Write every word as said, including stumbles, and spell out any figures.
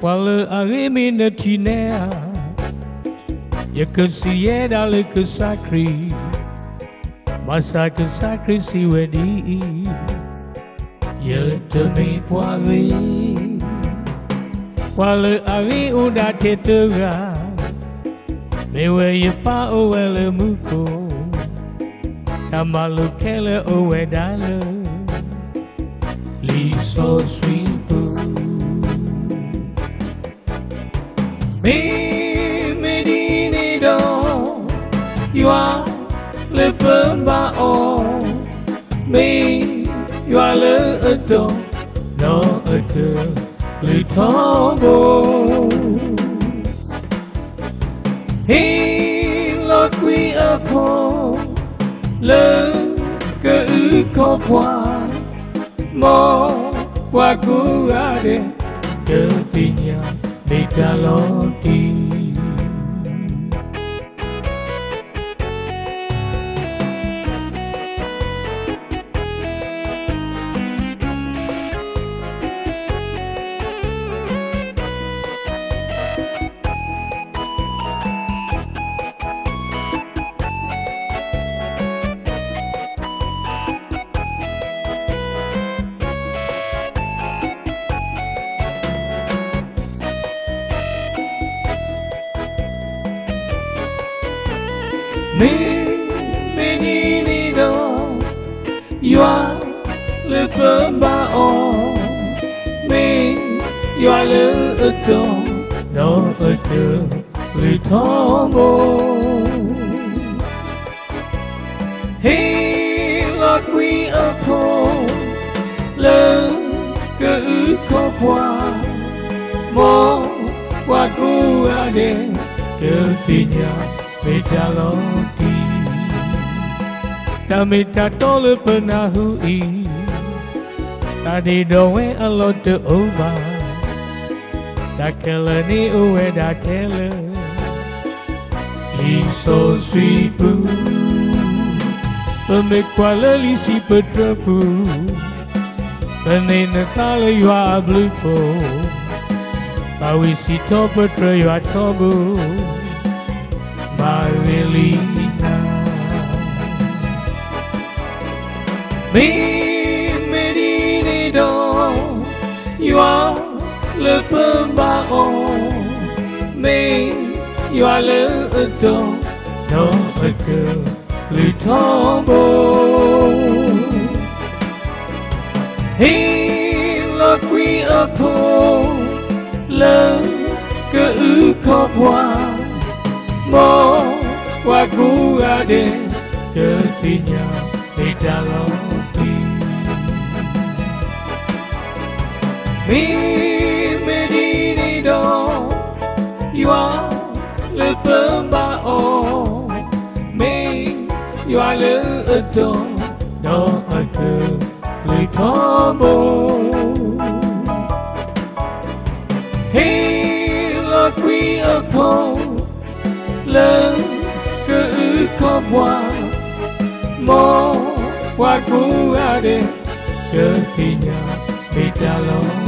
Quale arimina tinea ya que si era le que sacri masa que sacri si wedi ya te me poire Quale ari uda te tera me we ye pa o ele muko Tamalu kele o we dale Li so sweet Me medini do You are le pemba o Me You are le ado No ado Le tombo He lo qui apo Le que u kopwa Mo qua curare Que piña Megalodi Me, menino, you are le pembao. Me, you are le adon, no adon, le tombo. Hey, la qui apo, le que u kopwa, mo, wa guade, que piña. Metaloti Tamita tole pernah hui Tadi doe alot te oba Dakela ni uwe dakela Li so swipu Pemekwa li si petrapu Penena kala yua blupo Bawi si to petra yua tobu Marilina Me medini do You are le pembao Me You are le ado No ado Le tombo He lo qui apo Le que u kopwa Mo qua guade que piña metaloti Me medini do You are le pembao Me You are le ado No ado le tombo Hey lo qui apo Le que u kopwa Mo qua guade Que piña metaloti